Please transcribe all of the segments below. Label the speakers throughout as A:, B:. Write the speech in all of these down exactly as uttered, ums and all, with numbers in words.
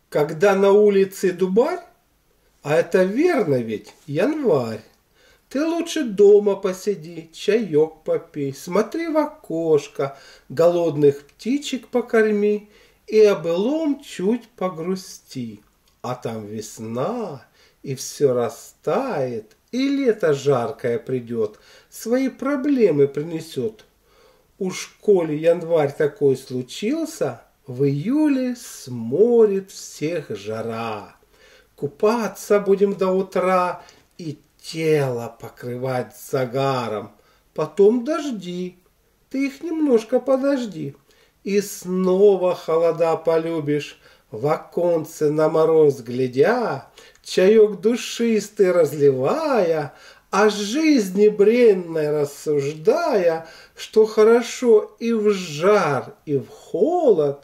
A: Когда на улице дубарь, а это верно ведь, январь, ты лучше дома посиди, чаек попей, смотри в окошко, голодных птичек покорми и о былом чуть погрусти. А там весна, и все растает, и лето жаркое придет, свои проблемы принесет. Уж коли январь такой случился, в июле сморит всех жара. Купаться будем до утра и тело покрывать загаром. Потом дожди, ты их немножко подожди. И снова холода полюбишь, в оконце на мороз глядя, чаек душистый разливая, о жизни бренной рассуждая, что хорошо и в жар, и в холод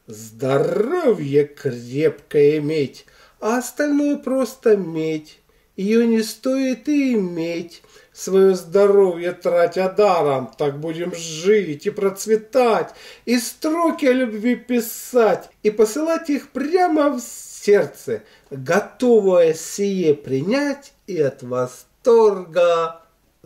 A: здоровье крепкое иметь, а остальное просто медь. Ее не стоит и иметь, свое здоровье тратя даром, так будем жить и процветать, и строки о любви писать, и посылать их прямо в сердце, готовое сие принять и от восторга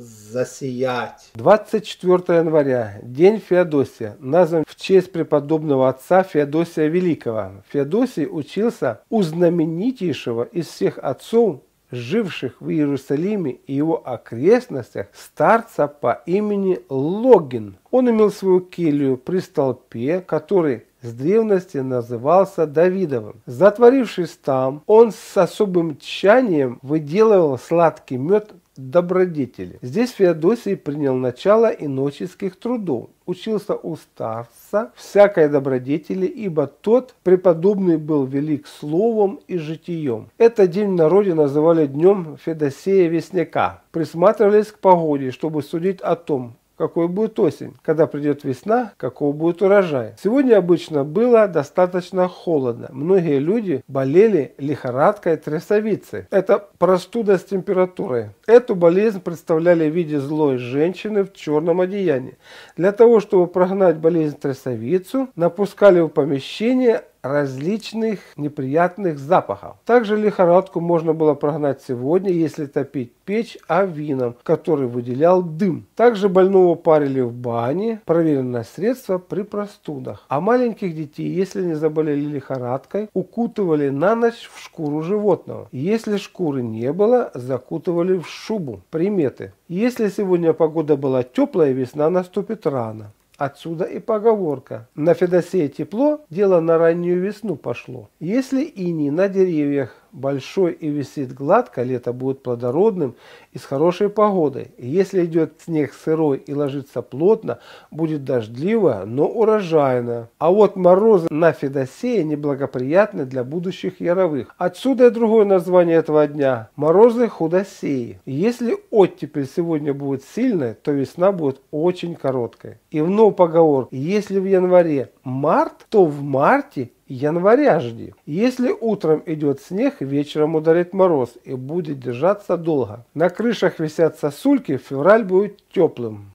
A: засиять.
B: двадцать четвёртого января, день Феодосия, назван в честь преподобного отца Феодосия Великого. Феодосий учился у знаменитейшего из всех отцов, живших в Иерусалиме и его окрестностях, старца по имени Логин. Он имел свою келью при столпе, который с древности назывался Давидовым. Затворившись там, он с особым тщанием выделывал сладкий мед добродетели. Здесь Феодосий принял начало иноческих трудов, учился у старца всякой добродетели, ибо тот преподобный был велик словом и житием. Этот день в народе называли днем Феодосия Весняка. Присматривались к погоде, чтобы судить о том, какой будет осень, когда придет весна, каков будет урожай. Сегодня обычно было достаточно холодно. Многие люди болели лихорадкой трясовицы. Это простуда с температурой. Эту болезнь представляли в виде злой женщины в черном одеянии. Для того, чтобы прогнать болезнь трясовицу, напускали в помещение различных неприятных запахов. Также лихорадку можно было прогнать сегодня, если топить печь авином, который выделял дым. Также больного парили в бане, проверенное средство при простудах. А маленьких детей, если не заболели лихорадкой, укутывали на ночь в шкуру животного. Если шкуры не было, закутывали в шубу. Приметы. Если сегодня погода была теплая, весна наступит рано. Отсюда и поговорка: на Феодосия тепло, дело на раннюю весну пошло. Если иней на деревьях большой и висит гладко, лето будет плодородным и с хорошей погодой. Если идет снег сырой и ложится плотно, будет дождливо, но урожайно. А вот морозы на Феодосия неблагоприятны для будущих яровых. Отсюда и другое название этого дня – морозы худосеи. Если оттепель сегодня будет сильной, то весна будет очень короткой. И вновь поговорка: если в январе март, то в марте января жди. Если утром идет снег, вечером ударит мороз и будет держаться долго. На крышах висят сосульки, февраль будет теплым.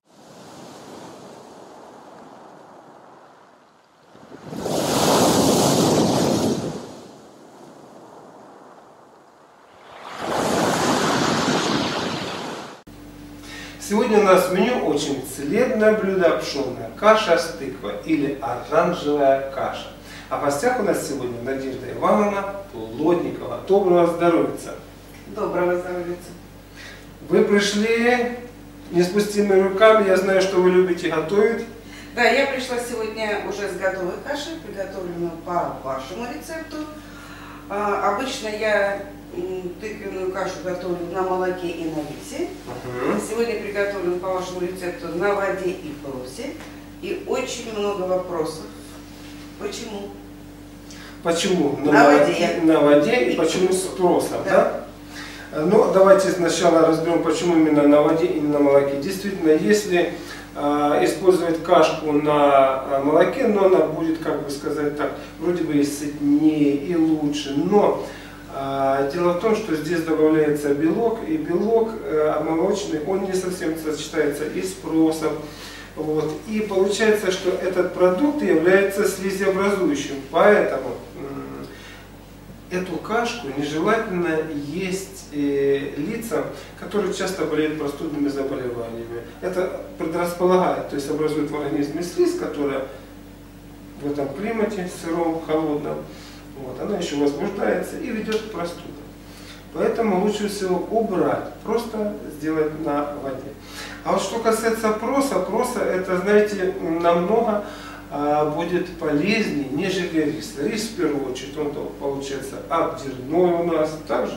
A: Сегодня у нас в меню очень целебное блюдо — пшенная каша с тыквой или оранжевая каша. А в гостях у нас сегодня Надежда Ивановна Плотникова. Доброго здоровья!
C: Доброго здоровья!
A: Вы пришли не с пустыми руками, я знаю, что вы любите готовить.
C: Да, я пришла сегодня уже с готовой кашей, приготовленной по вашему рецепту. А, обычно я тыквенную кашу готовлю на молоке и на рисе. Uh-huh. Сегодня приготовлю по вашему рецепту на воде и просе. И очень много вопросов. Почему?
A: Почему?
C: На, на воде.
A: На воде и почему с просом, да? да? Ну, давайте сначала разберем, почему именно на воде и на молоке. Действительно, если э, использовать кашку на э, молоке, но она будет, как бы сказать так, вроде бы и сытнее, и лучше. Но э, дело в том, что здесь добавляется белок, и белок э, молочный, он не совсем сочетается и с просом. Вот. И получается, что этот продукт является слизеобразующим, поэтому эту кашку нежелательно есть э, лицам, которые часто болеют простудными заболеваниями. Это предрасполагает, то есть образует в организме слизь, которая в этом климате сыром, холодном, вот, она еще возбуждается и ведет к простудам. Поэтому лучше всего убрать, просто сделать на воде. А вот что касается проса, проса это, знаете, намного а, будет полезнее, нежели рис. Рис в первую очередь, он получается обдирной у нас также.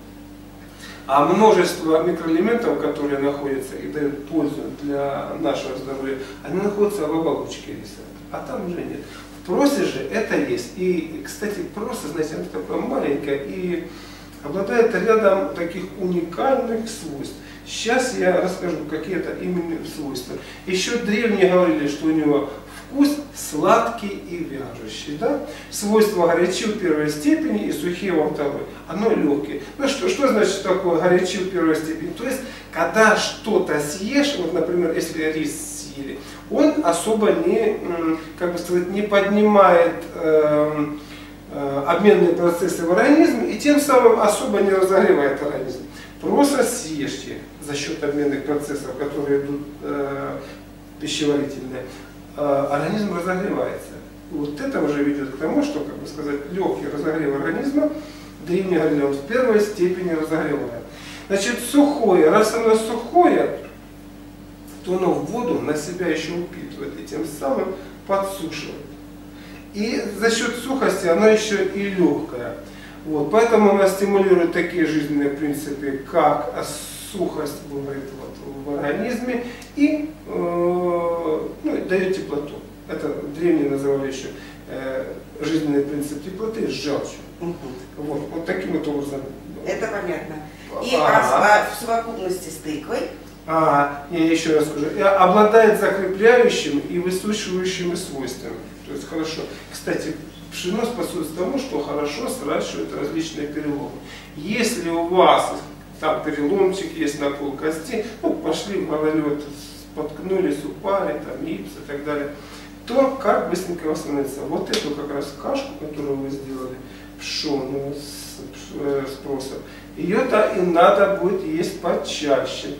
A: А множество микроэлементов, которые находятся и дают пользу для нашего здоровья, они находятся в оболочке риса, а там уже нет. В просе же это есть. И, кстати, проса, знаете, она такая маленькая и обладает рядом таких уникальных свойств. Сейчас я расскажу, какие это именно свойства. Еще древние говорили, что у него вкус сладкий и вяжущий. Да? Свойства горячи в первой степени и сухие во второй. Оно легкое. Ну что, что значит такое горячи в первой степени? То есть, когда что-то съешь, вот, например, если рис съели, он особо не, как бы сказать, не поднимает э, э, обменные процессы в организме и тем самым особо не разогревает организм. Просто съешьте за счет обменных процессов, которые идут э, пищеварительные, э, организм разогревается. И вот это уже ведет к тому, что, как бы сказать, легкий разогрев организма, древний говорили, он в первой степени разогревает. Значит, сухое, раз оно сухое, то оно воду на себя еще упитывает и тем самым подсушивает. И за счет сухости оно еще и легкое. Вот, поэтому она стимулирует такие жизненные принципы, как сухость бывает вот, в организме и э, ну, дает теплоту. Это древние называли еще э, жизненный принцип теплоты с желчью. Угу. Вот, вот таким вот образом.
C: Это понятно. И а, в совокупности с тыквой.
A: А, я еще раз скажу, обладает закрепляющим и высушивающими свойствами. То есть хорошо. Кстати, пшено способствует тому, что хорошо сращивает различные переломы. Если у вас там переломчик есть на пол кости, ну, пошли в гололед, споткнулись, упали, там, гипс и так далее, то как быстренько восстановится. Вот эту как раз кашку, которую вы сделали, пшеную с, с просом, ее-то и надо будет есть почаще.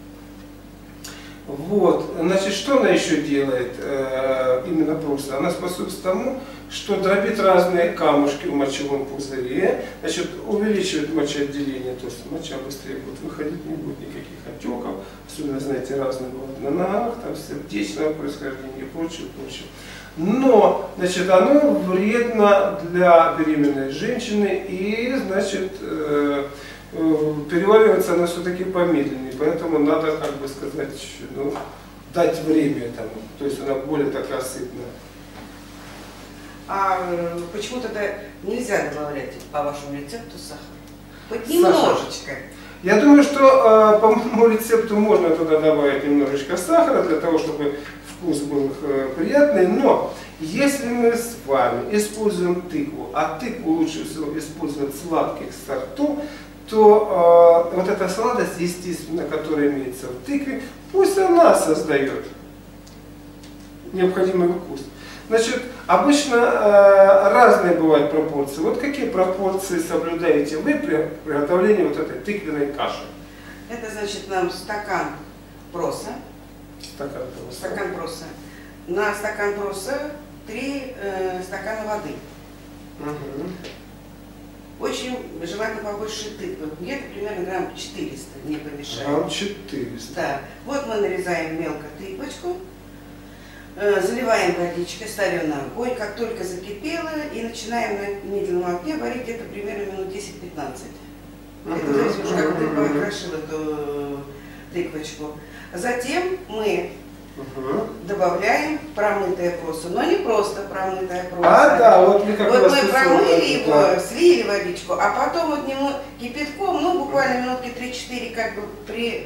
A: Вот, значит, что она еще делает, э, именно просто? Она способствует тому, что дробит разные камушки в мочевом пузыре, значит, увеличивает мочеотделение, то есть моча быстрее будет выходить, не будет никаких отеков, особенно, знаете, разные бывают на ногах, там, сердечного происхождения и прочее, прочее. Но, значит, оно вредно для беременной женщины и, значит, э, переваривается она все-таки помедленнее, поэтому надо, как бы сказать, ну, дать время этому, то есть она более такая сытная.
C: А почему тогда нельзя добавлять по вашему рецепту сахар? Хоть немножечко.
A: Я думаю, что по моему рецепту можно туда добавить немножечко сахара, для того, чтобы вкус был приятный, но если мы с вами используем тыкву, а тыкву лучше всего использовать сладких сортов, то э, вот эта сладость, естественно, которая имеется в тыкве, пусть она создает необходимый вкус. Значит, обычно э, разные бывают пропорции. Вот какие пропорции соблюдаете вы при приготовлении вот этой тыквенной каши?
C: Это значит нам стакан проса.
A: Стакан проса.
C: Стакан проса. На стакан проса три э, стакана воды.
A: Угу. Очень
C: желательно побольше тыквы. Где-то примерно грамм четыреста не помешает.
A: Грамм четыреста.
C: Да. Вот мы нарезаем мелко тыквочку, э, заливаем водичкой, ставим на огонь. Как только закипело, и начинаем на медленном огне варить где-то примерно минут десять-пятнадцать. Uh-huh. Это зависит уже, как ты покрошил эту тыквочку. Затем мы Угу. добавляем промытое просо, но не просто промытое просо.
A: А, да, вот мы как
C: Вот
A: раз
C: мы промыли его,
A: да.
C: слили водичку, а потом вот немного кипятком, ну буквально минутки три-четыре, как бы при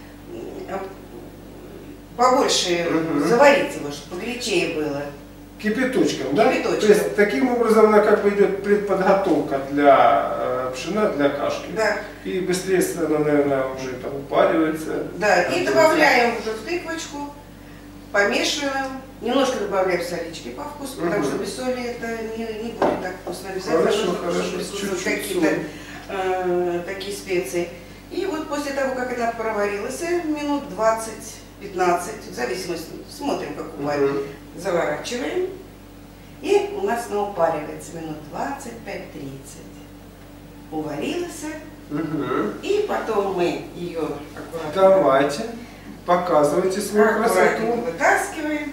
C: побольше угу. заварить его, чтобы погорячее было.
A: Кипяточком, да?
C: Кипяточком.
A: То есть таким образом она как бы идет предподготовка для э, пшена, для кашки.
C: Да.
A: И быстрее она, наверное, уже там упаривается.
C: Да, и добавляем уже в тыквочку. помешиваем, немножко добавляем солички по вкусу, угу. потому что без соли это не, не будет так вкусно. Обязательно нужно присутствовать какие-то э, такие специи. И вот после того, как она проварилась, минут двадцать-пятнадцать, в зависимости, смотрим, как упарим, угу. заворачиваем. И у нас она упаривается минут двадцать пять тридцать. Уварилась. Угу. И потом мы ее аккуратно...
B: Давайте, показывайте свою красоту.
C: Вытаскиваем.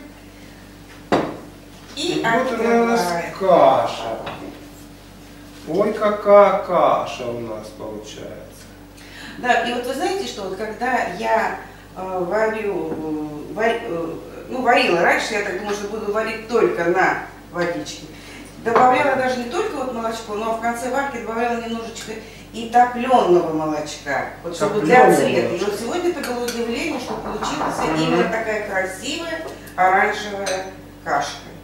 C: И
B: вот она у нас каша. Ой, какая каша у нас получается.
C: Да, и вот вы знаете, что вот когда я э, варю, э, варь, э, ну варила раньше, я так думала, что буду варить только на водичке. Добавляла даже не только вот молочко, но в конце варки добавляла немножечко и топленого молочка, вот чтобы для цвета. И вот сегодня это было удивление, что получилась именно такая красивая оранжевая кашка.